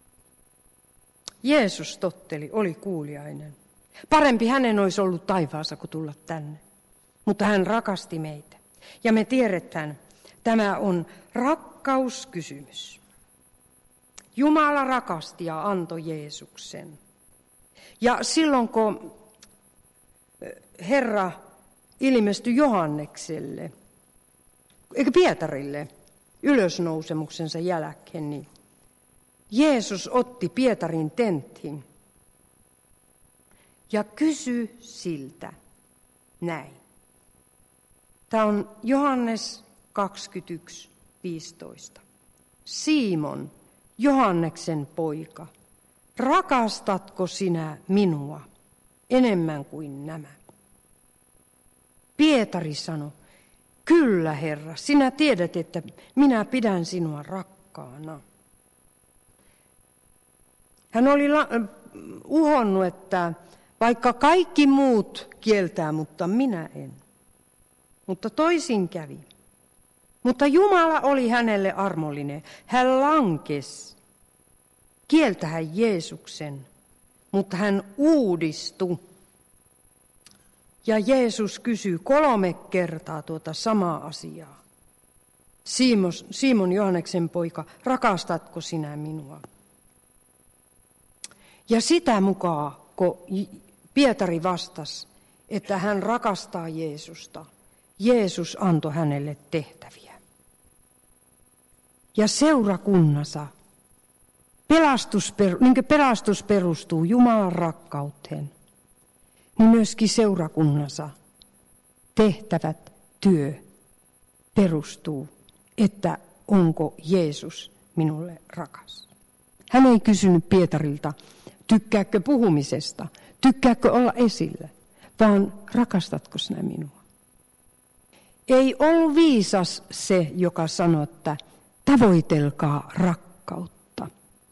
Jeesus totteli, oli kuuliainen. Parempi hänen olisi ollut taivaassa kuin tulla tänne. Mutta hän rakasti meitä. Ja me tiedetään, tämä on rakkauskysymys. Jumala rakasti ja antoi Jeesuksen. Ja silloin kun Herra ilmestyi Johannekselle, eikä Pietarille, ylösnousemuksensa jälkeen, niin Jeesus otti Pietarin tenttiin ja kysyi siltä näin. Tämä on Johannes 21:15. Simon, Johanneksen poika, rakastatko sinä minua enemmän kuin nämä? Pietari sanoi, kyllä Herra, sinä tiedät, että minä pidän sinua rakkaana. Hän oli uhonnut, että vaikka kaikki muut kieltää, mutta minä en. Mutta toisin kävi. Mutta Jumala oli hänelle armollinen. Hän lankesi kieltähän Jeesuksen, mutta hän uudistui. Ja Jeesus kysyy 3 kertaa tuota samaa asiaa. Simon Johanneksen poika, rakastatko sinä minua? Ja sitä mukaan, kun Pietari vastasi, että hän rakastaa Jeesusta, Jeesus antoi hänelle tehtäviä. Ja seurakunnassa pelastus perustuu Jumalan rakkauteen, niin myöskin seurakunnassa tehtävät työ perustuu, että onko Jeesus minulle rakas. Hän ei kysynyt Pietarilta, tykkääkö puhumisesta, tykkääkö olla esillä, vaan rakastatko sinä minua? Ei ollut viisas se, joka sanoi, että tavoitelkaa rakkautta.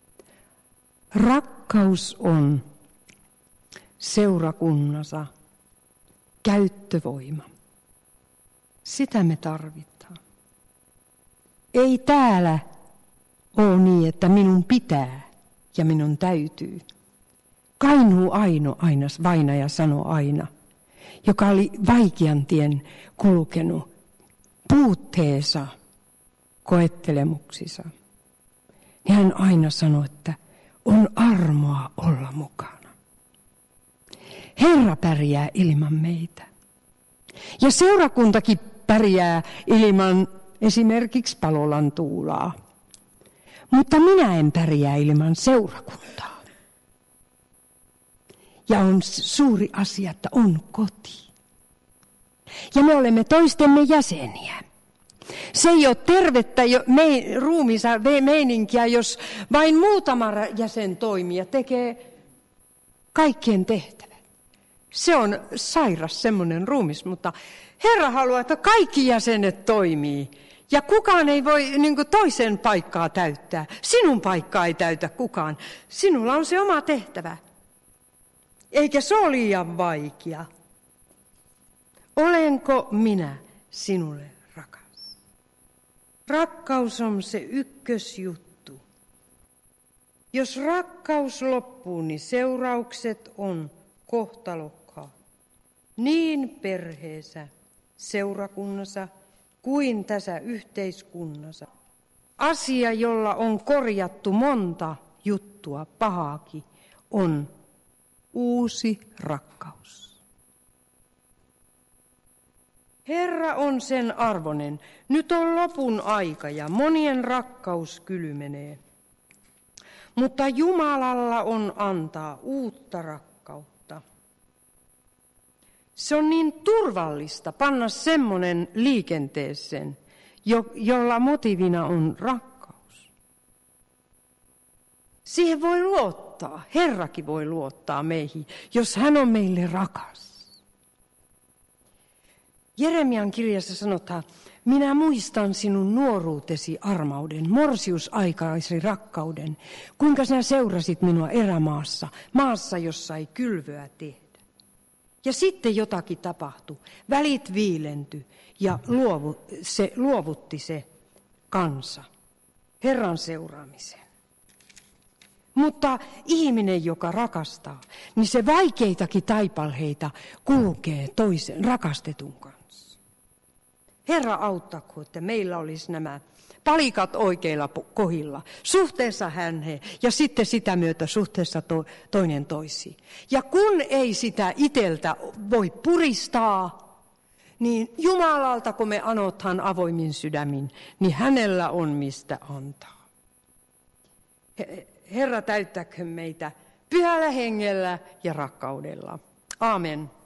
Rakkaus on seurakunnassa käyttövoima. Sitä me tarvitaan. Ei täällä ole niin, että minun pitää ja minun täytyy. Kainuu Aino vainaja sanoi aina, joka oli vaikean tien kulkenut puutteessa koettelemuksissa. Niin hän aina sanoi, että on armoa olla mukana. Herra pärjää ilman meitä. Ja seurakuntakin pärjää ilman esimerkiksi Palolan Tuulaa. Mutta minä en pärjää ilman seurakuntaa. Ja on suuri asia, että on koti. Ja me olemme toistemme jäseniä. Se ei ole tervettä ruumiinsa meininkiä, jos vain muutama jäsen toimii ja tekee kaikkien tehtävät. Se on sairas semmoinen ruumis, mutta Herra haluaa, että kaikki jäsenet toimii. Ja kukaan ei voi toisen paikkaa täyttää. Sinun paikkaa ei täytä kukaan. Sinulla on se oma tehtävä. Eikä se ole liian vaikea. Olenko minä sinulle rakas? Rakkaus on se ykkösjuttu. Jos rakkaus loppuu, niin seuraukset on kohtalokkaat. Niin perheessä, seurakunnassa kuin tässä yhteiskunnassa. Asia, jolla on korjattu monta juttua pahaakin, on uusi rakkaus. Herra on sen arvoinen. Nyt on lopun aika ja monien rakkaus kylmenee. Mutta Jumalalla on antaa uutta rakkautta. Se on niin turvallista panna semmoinen liikenteeseen, jolla motiivina on rakkaus. Siihen voi luottaa. Herrakin voi luottaa meihin, jos hän on meille rakas. Jeremian kirjassa sanotaan, minä muistan sinun nuoruutesi armauden, morsiusaikaisi rakkauden, kuinka sinä seurasit minua erämaassa, maassa, jossa ei kylvöä tehdä. Ja sitten jotakin tapahtui, välit viilentyi ja luovutti se kansa Herran seuraamiseen. Mutta ihminen, joka rakastaa, niin se vaikeitakin taipalheita kulkee toisen rakastetun kanssa. Herra auttakoon, että meillä olisi nämä palikat oikeilla kohdilla, suhteessa häneen ja sitten sitä myötä suhteessa toinen toisiin. Ja kun ei sitä iteltä voi puristaa, niin Jumalalta, kun me anotaan avoimin sydämin, niin hänellä on mistä antaa. Herra täyttäköön meitä pyhällä hengellä ja rakkaudella. Aamen.